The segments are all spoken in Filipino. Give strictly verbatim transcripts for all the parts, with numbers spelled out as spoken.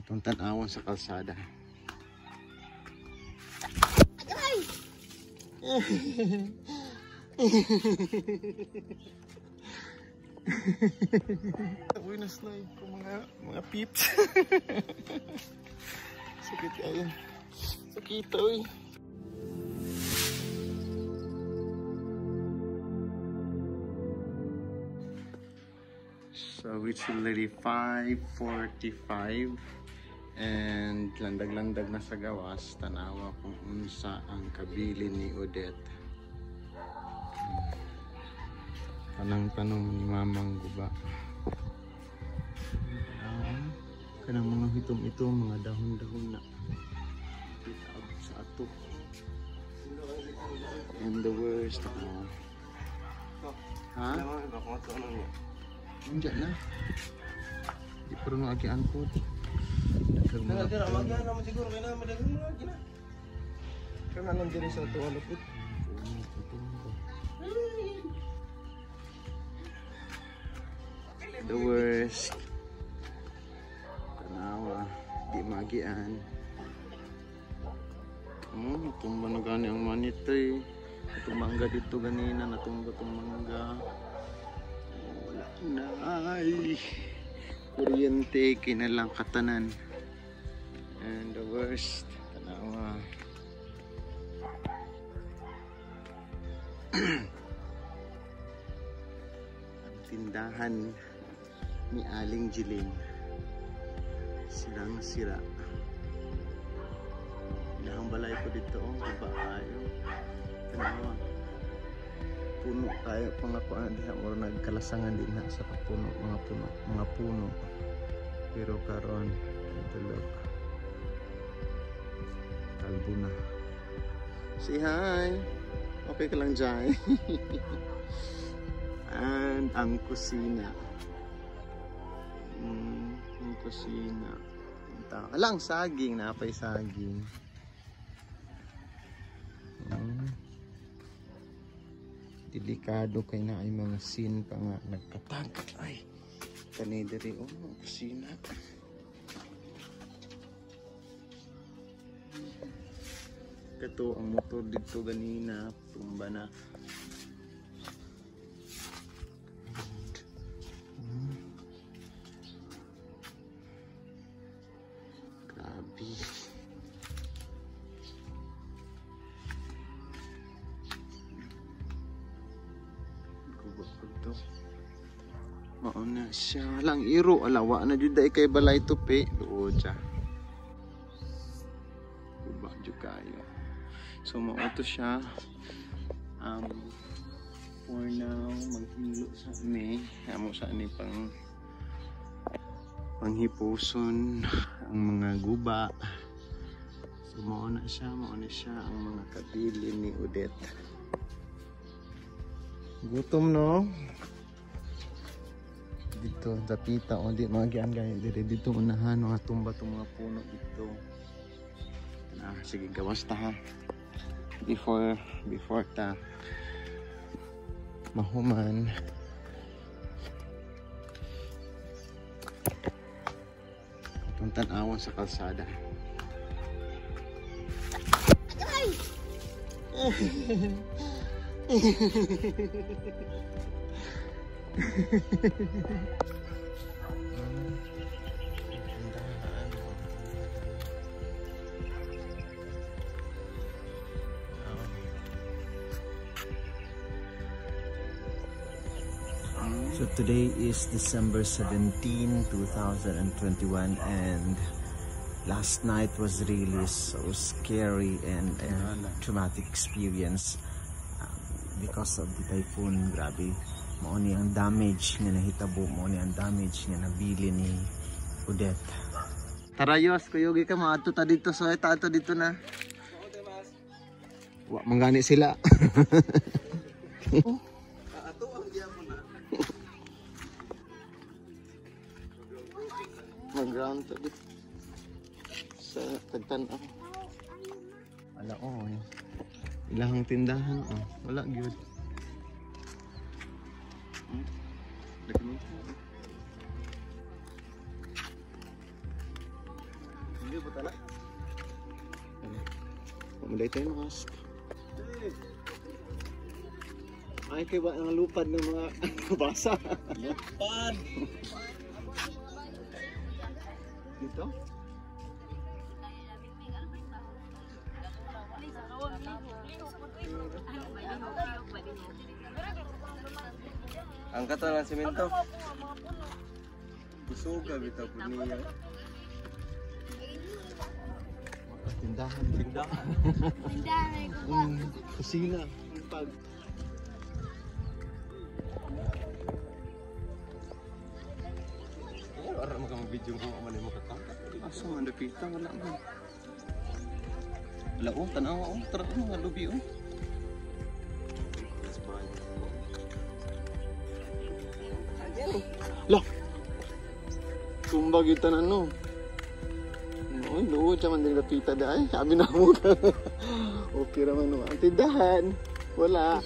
Itong tan-awon sa kalsada. Uy, na-slide ko mga mga peeps. Sakit kayo. Sakit uy. So it's already five forty-five and landag-landag na sa gawas. Tanawa kung unsa ang kabilin ni Odette. Tanang-tanong ni Mamang Guba. Kanang mga hitom-itom, mga dahon-dahon na itab sa ato. And the worst uh, ha? Nandiyan na. Di pa rin agian po. Nagkira, magyan naman siguro. Kaya naman madagang mga lagi na. Kaya nalang din sa ito alapit. The worst. Tanawa. Di magian. Hmm, tumba na gani ang manito eh. Itong mangga dito ganina. Natumba itong mangga. Wala na ay. Kuryente. Kinalang katanan. And the worst. Tanawa. Ang tindahan ni Aling Jilin sirang sira. Inahang balay ko dito oh, baba kayo. Tanawa. Puno kayo pangakuan diha mo nagkalasangan din na sa puno, mga puno, mga puno. Pero karon tulog. Kalbo na. Say hi. Okay ka lang dyan. And ang kusina. Mm, ang kusina. Alang saging, napay saging. Mm. Delikado kay na ay mga sin pa nga nagkatag. Ay, kanidari oh, ang kusina. Kato ang motor dito ganina, tumba na. Grabe. Gubak to. Mauna siya lang iro alawa na jud dai kay balay tupi. Duo siya. Gubak jud kayo. So mauto siya um, for now maghilo sa ni amo sa ni pang panghipuson ang mga guba. So mauna siya mauna siya ang mga kabili ni Odette. Gutom no dito dapita o di magian gani dire dito unahan mga tumba tong mga puno dito. Ah, sige gawas ta ha. Before before ta mahuman itong tan-awon sa kalsada. So today is December seventeenth, two thousand twenty-one, and last night was really so scary and uh, traumatic experience um, because of the typhoon. Grabe, mao ni ang damage nga nahitabo, mao ni ang damage nga nabili ni Odette. Tarayos, kuyogi ka maadto ta dito so eta ato dito na. Wa manggani sila. Mag-ground to dito sa tagtan-aw. Wala oh, ilahang tindahan oh, wala gyud. Hmm? Pamuday tayo mask. Ay, kaya ba ang lupad ng mga basa? Lupad! Dito? Ang kato ng semento. Isuga bitaw po niya. Tindahan. Tindahan. Tindahan ko ba? Mm, kusina. Pag. Ano ara mo ka mag-video mo man mo kakanta. Asa man dapita wala man. Wala oh, tanaw oh, tara oh, nga lubi oh. Lah. Sumbag ita na no. Oy, luod sa man din dapita dai. Sabi na mo. Okay raman no. Ang tindahan. Wala.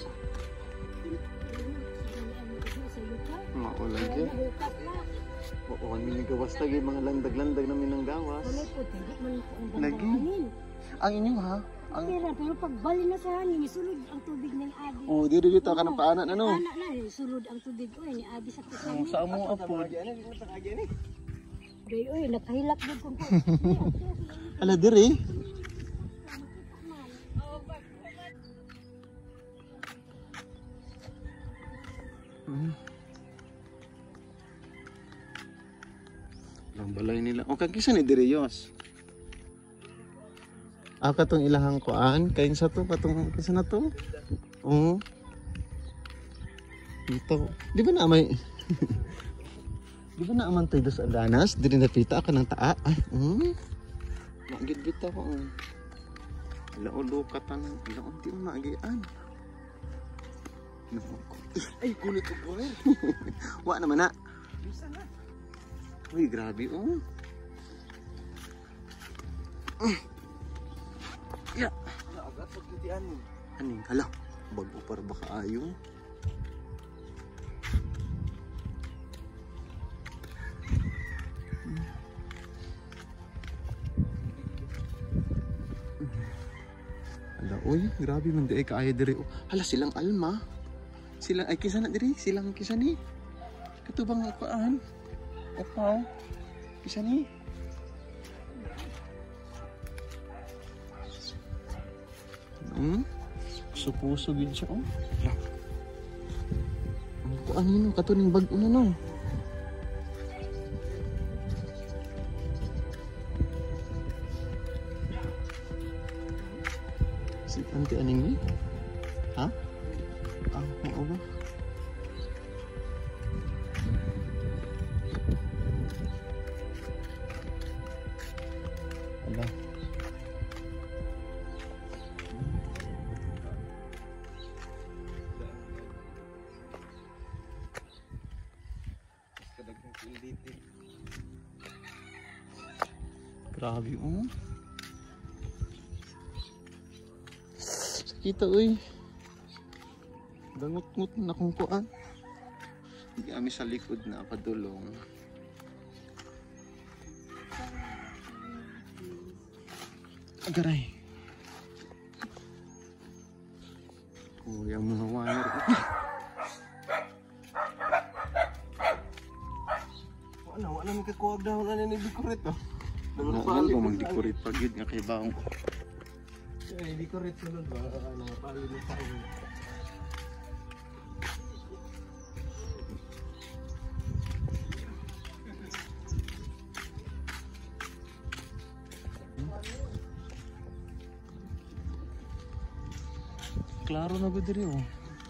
Maulan dyan. Oo, ang miling gawas lagi, mga landag-landag namin ng gawas. Lagi. Ang inyo ha? Ang... Pero, pero pag bali na sa hangin, sulod ang tubig ng agi. Oh, dito dito ka ng paanan ano? Anak na, sulod ang tubig. Uy, ni agi sa kusa. Oh, sa mo apo. Day, uy, nakahilak din kung po. Ala diri. Hmm. Ang balay nila. O kag kisa ni diri yos. Ah, katong ilahang kuan, kain sa to, katong kisa na to. Oo. Dito. Di ba na may Di ba na aman tayo dos andanas? Diri na pita ka ng taa. Ay, hmm. Magid bita ko. Um. Laulo ka tanang. Laon di mo maagian. Ay, kulit ko po eh. Wa naman na. Uy, grabe oh. Ya. Agad pagkitian mo. Aning hala. Bago para baka ayo. Hala, uy, grabe man di ay kaaya diri. Oh. Hala, silang alma. Silang, ay kisa na diri. Silang kisa ni. Katubang akuan. Opa. Kisa ni. Hmm? Puso-puso gid siya, oh. Hala. Ang kuan nino, katuning bag una no. Si Auntie Aning ni? Ha? Ah, mau ba? Ala. Kadagang kulitin. Grabe, oh. Kita uy. Dangot-ngot na kung kuan. Hindi kami sa likod na padulong. Agaray. Oh, yung mga wire. Wala, wala may kakuwag na wala na ni-decorate oh. Ano ba mag-decorate pag yun nga kay baong. Eh, decorate sunod ba? Ano, pali mo sa ulo. Klaro na ba diri oh.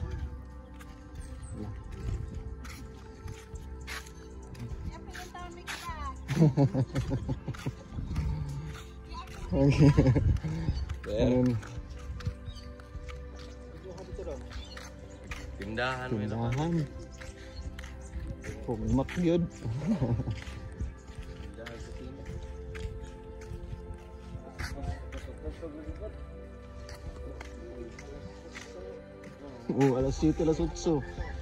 Okay. Ayun. Tindahan mo yun. Tindahan. Pugmak yun. Oh, alas siyete, alas otso.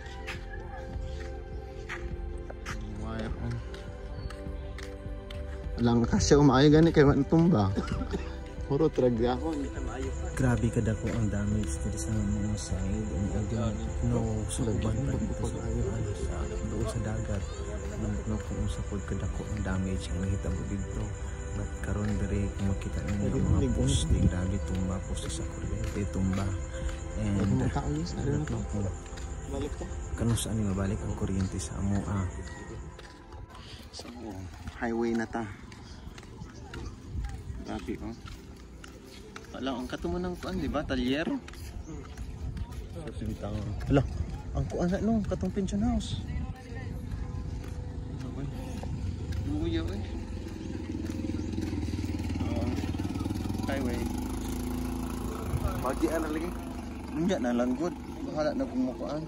Wire on. Lang kasi umayo gani kay man tumba. Puro tragyahon. Grabe kada ko ang damage dito sa mga side. And I don't know sa uban pa dito sa ano sa doon sa dagat. Don't know kung sa pod kada ko ang damage ang nakita mo dito. But karon diri kung makita ninyo yung mga post, di grabe tumba post sa kuryente tumba. And I don't know kung Balik ko. kano saan yung mabalik ang kuryente sa amo ah. So, highway na ta. Grabe oh. Wala, ang katumo ng kuan, di ba? Talyer? Wala, ang kuan na no, katong pension house. Luya eh. Oh, highway. Bagian na lagi. Hindi na lang good. Bahala na kumukuan.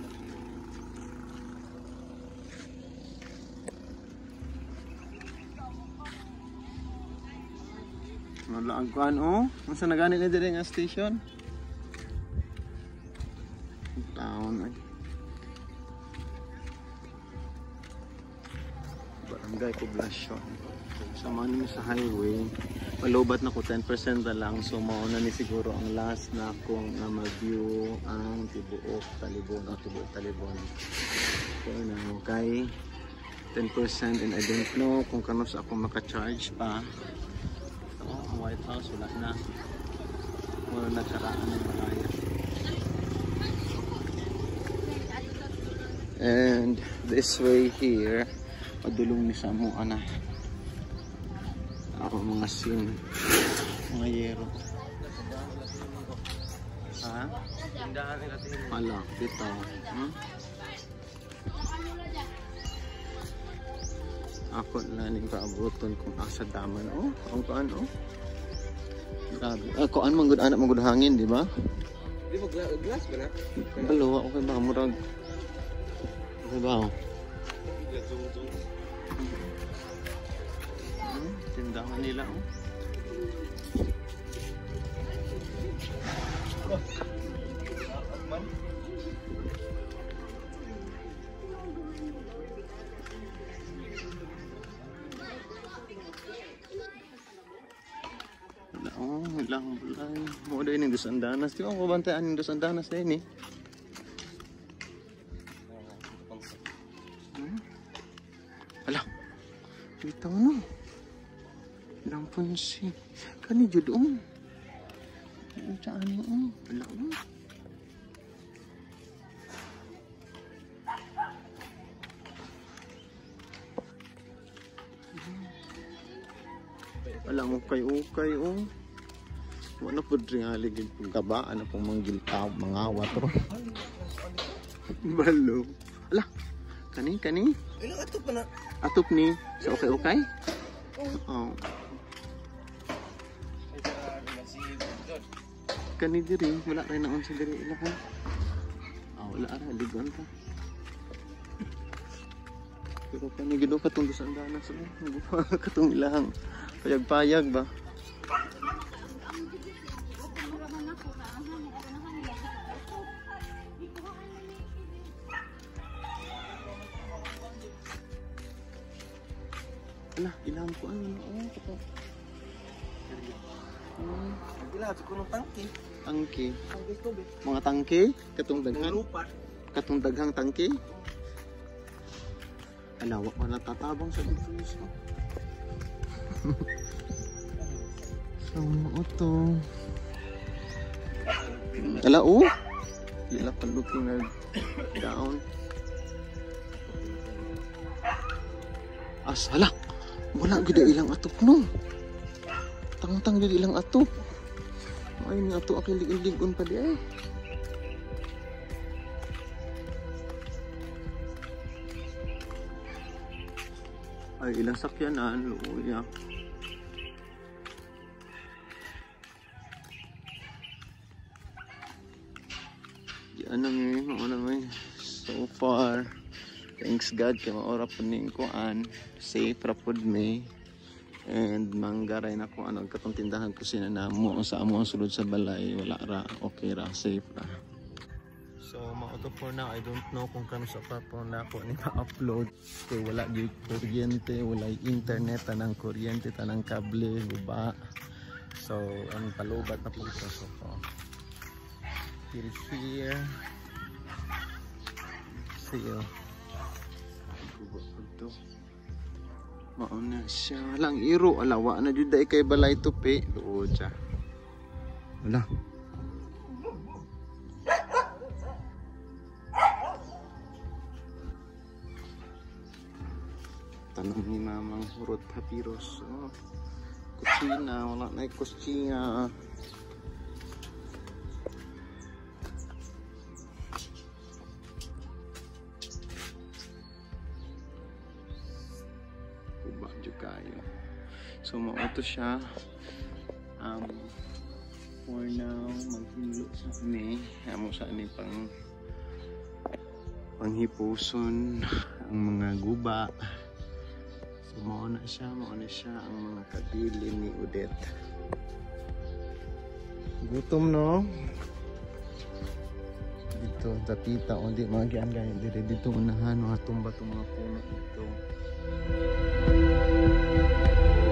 Wala ang kuan oh. Masa na gani na diri nga station? Town ay. Barangay Poblacion. Sa man sa highway, palubat na ko ten percent na lang. So mauna ni siguro ang last na akong uh, mag-view ang tibuok talibon o tibuok talibon. So na kay ten percent and I don't know kung kano sa ako maka-charge pa. Ang White House wala na. Wala na saraan ng malaya. And this way here, padulong ni Samu ana. Ako mga sin, mga yero. Ha? Wala, dito. Hmm? Ako na ning kaabuton kung asa daman oh, ang kuan oh. Grabe. Ah, kuan man gud anak man gud hangin, di ba? Di mo glass ba na? Balo okay ba murag. Okay ba? Hmm, tindahan nila oh. Oh, lang bulay. Mo day ning dos andanas. Di ba ko bantayan ning dos andanas day ni? Hmm? Ala. Bitaw no. Lang punsi. Kani jud um. Unsa ani um? Ala no. Wala mo kay-ukay oh. Wala po rin haligid kung kabaan na pong manggil ka, mga watro. Balo. Ala, kani, kani? Ilang atop pa na? Atop ni, sa okay-okay? Oo. Kani diri, wala rin naon sa diri ilahan. Ah, wala rin, haligon ka. Pero kani gido katong dos andanas oh. Katong ilahang payag-payag ba? Ala, ilang ko ano oh, kato. Hmm, Gila, ko ng tangke. tangke. Tangke tubig. Mga tangke, katong daghang. Lupa. Katong daghang tangke. Ala, wa pa natatabang sa difuse ko. So, ano to? Ala, oh! Sila pa looking na down. As, hala! Wala gida ilang atop no. Tang-tang gida ilang atop. Ay, nga ato aking lig-ligon pa di ay. Ay, ilang sakyanan, luya. Diyan na ngayon, mauna may so far. Thanks God kay maora po ning kuan. Safe ra pud me. And manggaray na ko ano katong tindahan ko sinanamo sa amo ang sulod sa balay, wala ra, okay ra, safe ra. So mao Auto for now, I don't know kung kano sa platform na ako ni ma-upload. Kaya wala di kuryente, wala internet, tanang kuryente, tanang kable, guba. So, ang palubat na po ito. So, here, here. See you. Guba po ito. Mauna siya. Walang iro. Alawa na dyan dahil kay balay tupi. Doon siya. Wala. Tanong ni mamang hurot papyrus. Oh, kusina, wala na yung kusina. Kuba juga kayo. So mauto siya. Um, for now, maghilo sa ni. Amo sa ni pang panghipuson ang mga guba. So, mauna siya, mauna siya ang mga kabili ni Odette. Gutom, no? Dito, tapita, o di, mga gian ganyan. Dito, dito unahan, mga tumba itong mga puno dito.